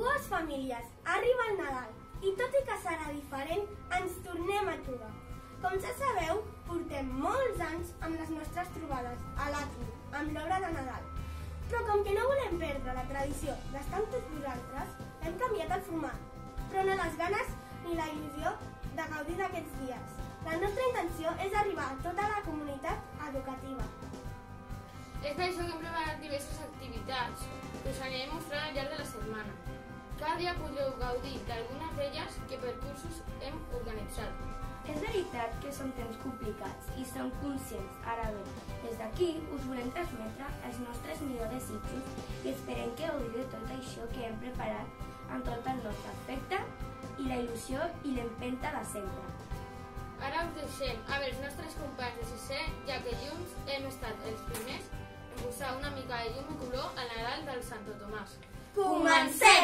Benvinguts, famílies! Arriba el Nadal i tot i que serà diferent, ens tornem a trobar. Com ja sabeu, portem molts anys amb les nostres trobades a l'atri, amb l'obra de Nadal. Però com que no volem perdre la tradició d'estar amb tots vosaltres, hem canviat el format, però no les ganes ni la il·lusió de gaudir d'aquests dies. La nostra intenció és arribar a tota la comunitat educativa. És per això que hem preparat diverses activitats que us anirem mostrant al llarg de la setmana. Cada dia podreu gaudir d'algunes d'elles que per cursos hem organitzat. És veritat que són temps complicats i som conscients. Ara bé, des d'aquí us volem transmetre els nostres millors desitjos i esperem que gaudiu de tot això que hem preparat amb tot el nostre afecte i la il·lusió i l'empenta de sempre. Ara us deixem amb els nostres companys de 6è, ja que junts hem estat els primers en posar una mica de llum i color al Nadal del Santo Tomàs. Comencem!